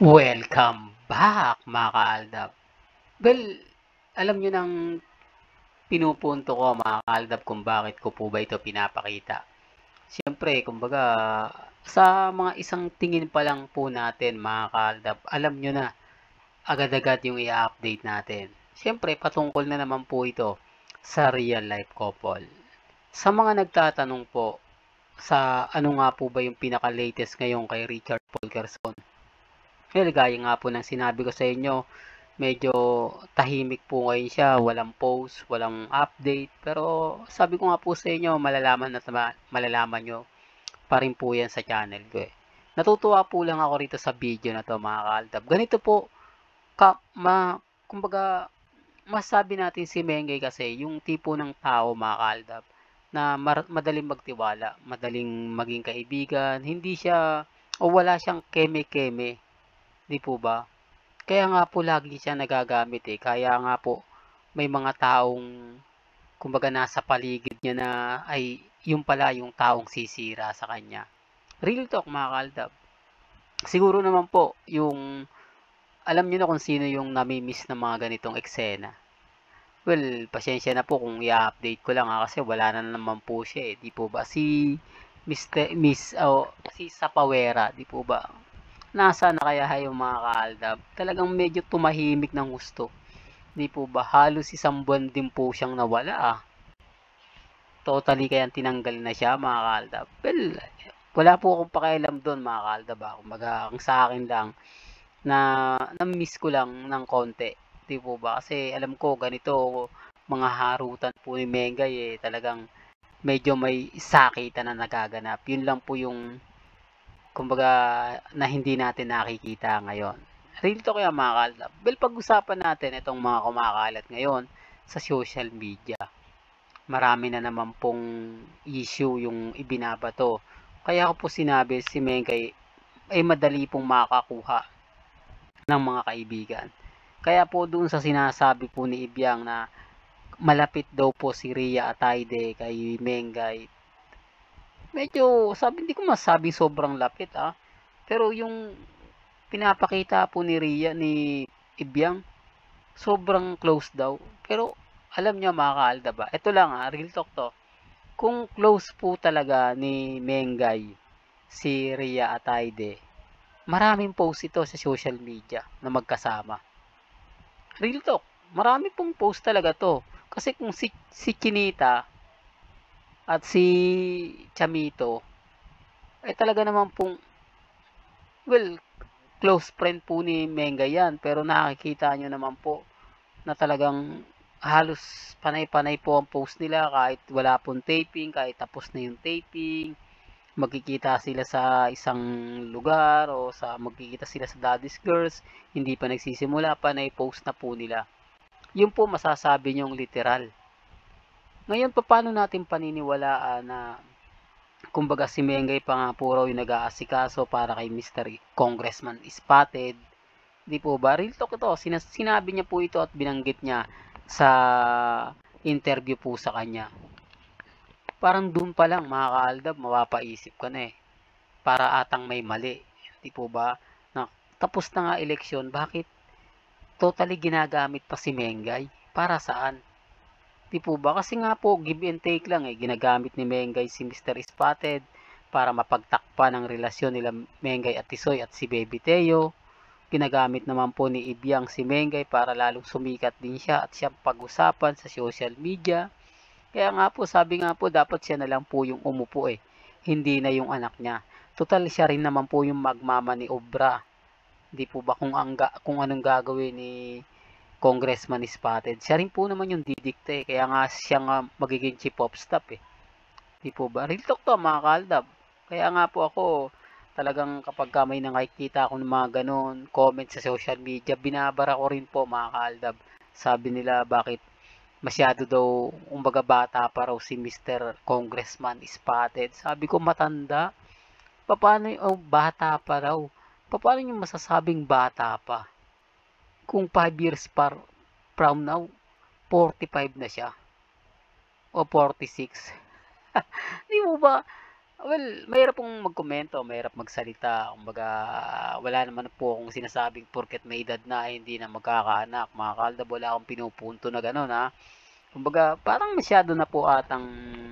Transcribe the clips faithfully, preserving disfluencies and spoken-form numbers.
Welcome back mga kaaldab. Well, alam nyo nang pinupunto ko mga kaaldab kung bakit ko po ba ito pinapakita. Siyempre, kumbaga, sa mga isang tingin pa lang po natin mga kaaldab, alam nyo na agad-agad yung i-update natin. Siyempre, patungkol na naman po ito sa real life couple. Sa mga nagtatanong po, sa ano nga po ba yung pinaka-latest ngayon kay Richard Paul Gerson? Well, gaya nga po ng sinabi ko sa inyo, medyo tahimik po ngayon siya, walang post, walang update. Pero sabi ko nga po sa inyo, malalaman at malalaman nyo pa rin po yan sa channel ko eh. Natutuwa po lang ako rito sa video na to mga kaaldab. Ganito po, ka, ma, kumbaga, masabi natin si Mengay kasi yung tipo ng tao mga kaaldab na mar- madaling magtiwala, madaling maging kaibigan, hindi siya o wala siyang keme-keme, di po ba? Kaya nga po lagi siya nagagamit eh. Kaya nga po may mga taong kumbaga nasa paligid niya na ay yung pala yung taong sisira sa kanya. Real talk mga kaaldab. Siguro naman po yung alam niyo na kung sino yung namimiss ng mga ganitong eksena. Well, pasensya na po kung i-update ko lang ha, kasi wala na naman po siya eh. Di po ba? Si Mister Miss oh, si Sapawera, di po ba? Nasaan na kaya yung mga kaaldab? Talagang medyo tumahimik ng gusto. Di po ba? Halos isang buwan din po siyang nawala ah. Totally kayang tinanggal na siya mga kaaldab. Well, wala po akong pakialam doon mga kaaldab ah. Kumbaga, ang sa akin lang, na na-miss ko lang ng konti. Di po ba? Kasi alam ko ganito, mga harutan po ni Mengay eh, talagang medyo may sakitan na nagaganap. Yun lang po yung kumbaga na hindi natin nakikita ngayon. Real to kaya mga kaaldab. Well, pag-usapan natin itong mga kumakalat ngayon sa social media. Marami na naman pong issue yung ibinabato. Kaya ko po sinabi si Mengay ay madali pong makakuha ng mga kaibigan. Kaya po doon sa sinasabi po ni Ibyang na malapit daw po si Ria Atayde kay Mengay, medyo sabi hindi ko masabing sobrang lapit ah. Pero yung pinapakita po ni Ria ni Ibyang, sobrang close daw. Pero alam niyo mga kaalda ba, ito lang ah, real talk to. Kung close po talaga ni Mengay si Ria Atayde, maraming post ito sa social media na magkasama. Real talk, marami pong post talaga to. Kasi kung si, si Chinita at si Chamito, ay talaga naman pong, well, close friend po ni Mengay yan. Pero nakikita nyo naman po na talagang halos panay-panay po ang post nila kahit wala pong taping, kahit tapos na yung taping, magkikita sila sa isang lugar o sa magkikita sila sa Daddy's Girls, hindi pa nagsisimula, panay post na po nila. Yun po masasabi nyong literal. Ngayon, paano natin paniniwalaan na kumbaga si Mengay pa nga po raw yung nag-aasikaso para kay Mister Congressman Spotted. Di po ba? Real talk ito. Sinas sinabi niya po ito at binanggit niya sa interview po sa kanya. Parang doon pa lang mga kaaldab, mapapaisip ka na eh. Para atang may mali. Di po ba? Na, tapos na nga eleksyon, bakit totally ginagamit pa si Mengay? Para saan? Di po ba? Kasi nga po, give and take lang eh. Ginagamit ni Mengay si Mister Spotted para mapagtakpan ang relasyon nila Mengay at Tisoy at si Baby Teo. Ginagamit naman po ni Ibyang si Mengay para lalong sumikat din siya at siyang pag-usapan sa social media. Kaya nga po, sabi nga po, dapat siya na lang po yung umupo eh. Hindi na yung anak niya. Total siya rin naman po yung magmama ni Obra. Di po ba kung, ang, kung anong gagawin ni Congressman Spotted? Siya rin po naman yung didikta eh. Kaya nga siya nga magiging chief of staff eh. Di po ba? Real talk to mga kaaldab. Kaya nga po ako, talagang kapag ka may nakikita ako ng mga ganun, comment sa social media, binabara ko rin po mga kaaldab. Sabi nila bakit masyado daw, umbaga bata pa raw si Mister Congressman Spotted. Sabi ko matanda. Paano yung oh, bata pa raw? Paano yung masasabing bata pa? Kung five years par from now, forty-five na siya. O forty-six. Di mo ba? Well, mahirap pong magkomento, mahirap magsalita. Kumbaga, wala naman po akong sinasabing porket may edad na ay hindi na magkakaanak. Mga kaaldab, wala akong pinupunto na gano'n, ha. Kumbaga, parang masyado na po atang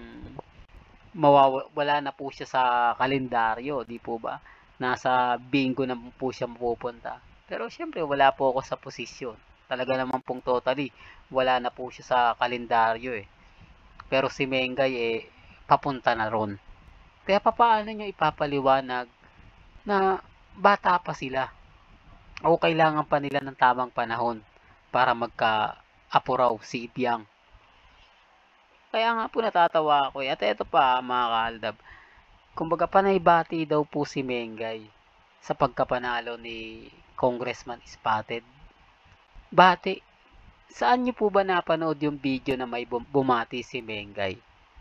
mawawa wala na po siya sa kalendaryo, 'di po ba? Nasa bingo na po siya mapupunta. Pero siyempre wala po ako sa posisyon. Talaga naman pong totally wala na po siya sa kalendaryo eh. Pero si Mengay eh papunta na ron. Kaya papaano niyo ipapaliwanag na bata pa sila o kailangan pa nila ng tamang panahon para magka-apo raw si Ibyang. Kaya nga po natatawa ako eh. At eto pa mga kaaldab, kumbaga panay-bati daw po si Mengay sa pagkapanalo ni Congressman Spotted. Bati. Saan niyo po ba napanood yung video na may bumati si Mengay?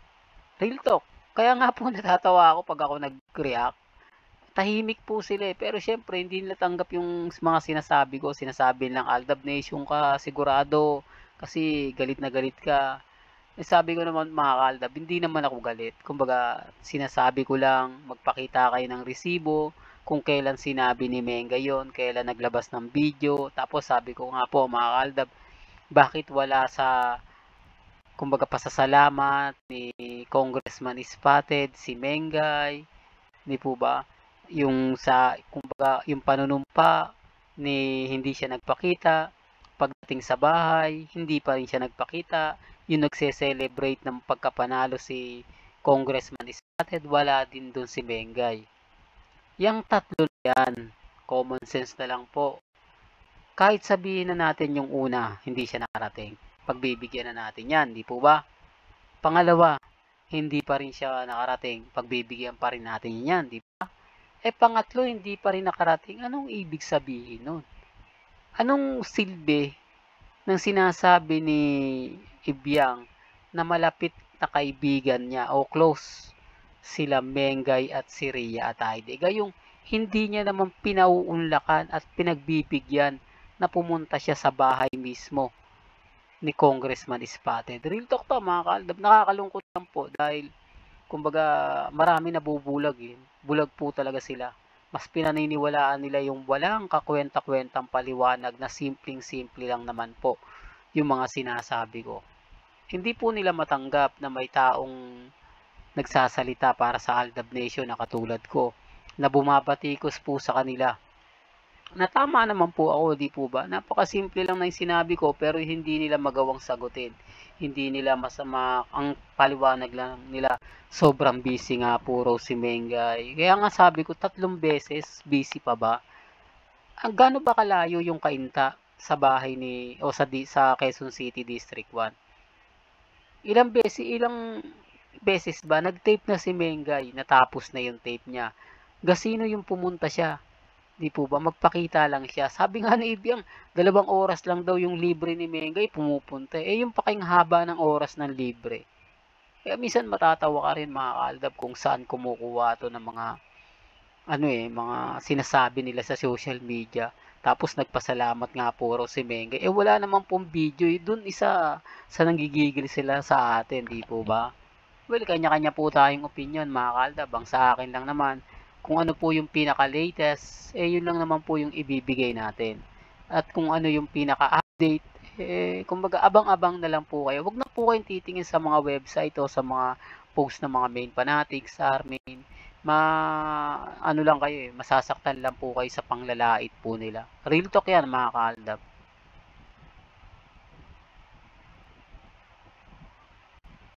Real talk. Kaya nga po natatawa ako pag ako nag-react. Tahimik po sila eh. Pero syempre hindi nila tanggap yung mga sinasabi ko. Sinasabi lang, Aldab Nation ka, sigurado. Kasi galit na galit ka. Eh, sabi ko naman mga kaaldab, hindi naman ako galit. Kumbaga, sinasabi ko lang, magpakita kayo ng resibo, kung kailan sinabi ni Menga yon, kailan naglabas ng video. Tapos sabi ko nga po mga kaaldab, bakit wala sa, kumbaga, pasasalamat ni Congressman Spotted, si Mengay, di po ba? Yung sa, kumbaga, yung panunumpa ni hindi siya nagpakita, pagdating sa bahay, hindi pa rin siya nagpakita, yung nagse-celebrate ng pagkapanalo si Congressman Spotted, wala din dun si Mengay. Yang tatlo na yan, common sense na lang po. Kahit sabihin na natin yung una, hindi siya nakarating, pagbibigyan na natin yan, di po ba? Pangalawa, hindi pa rin siya nakarating, pagbibigyan pa rin natin yan, di ba? Eh pangatlo, hindi pa rin nakarating, anong ibig sabihin nun? Anong silbi ng sinasabi ni Ibyang na malapit na kaibigan niya o close sila Mengay at si Rhea Atayde? Gayong hindi niya naman pinauunlakan at pinagbibigyan na pumunta siya sa bahay mismo ni Congressman Spotted. Real talk to mga kaaldab, nakakalungkot lang po dahil kumbaga marami nabubulag eh. Bulag po talaga sila. Mas pinaniniwalaan nila yung walang kakwenta-kwentang paliwanag na simpleng-simple lang naman po yung mga sinasabi ko. Hindi po nila matanggap na may taong nagsasalita para sa Aldab Nation na katulad ko na bumabatikos po sa kanila. Na tama naman po ako, di po ba? Napakasimple lang na yung sinabi ko pero hindi nila magawang sagutin. Hindi nila masama, ang paliwanag lang nila, sobrang busy nga po raw si Mengay. Kaya nga sabi ko, tatlong beses, busy pa ba? Ang gaano ba kalayo yung kainta sa bahay ni, o sa, sa Quezon City District one? Ilang beses, ilang beses ba, nag-tape na si Mengay, natapos na yung tape niya. Gasino yung pumunta siya? Di po ba? Magpakita lang siya. Sabi nga ni Ibyang, dalawang oras lang daw yung libre ni Mengay, pumupunta. Eh, yung paking haba ng oras ng libre. Kaya minsan matatawa ka rin mga kaaldab kung saan kumukuha to ng mga, ano eh, mga sinasabi nila sa social media. Tapos nagpasalamat nga po raw si Mengay. Eh, wala naman pong video. Eh, dun isa sa nanggigigil sila sa atin, di po ba? Well, kanya-kanya po tayong opinion mga kaaldab. Ang sa akin lang naman, kung ano po yung pinaka-latest, eh yun lang naman po yung ibibigay natin. At kung ano yung pinaka-update, eh kumbaga abang-abang na lang po kayo. Huwag na po kayong titingin sa mga website o sa mga post ng mga main fanatics, armin. Ma ano lang kayo eh, masasaktan lang po kayo sa panglalait po nila. Real talk yan mga kaaldab.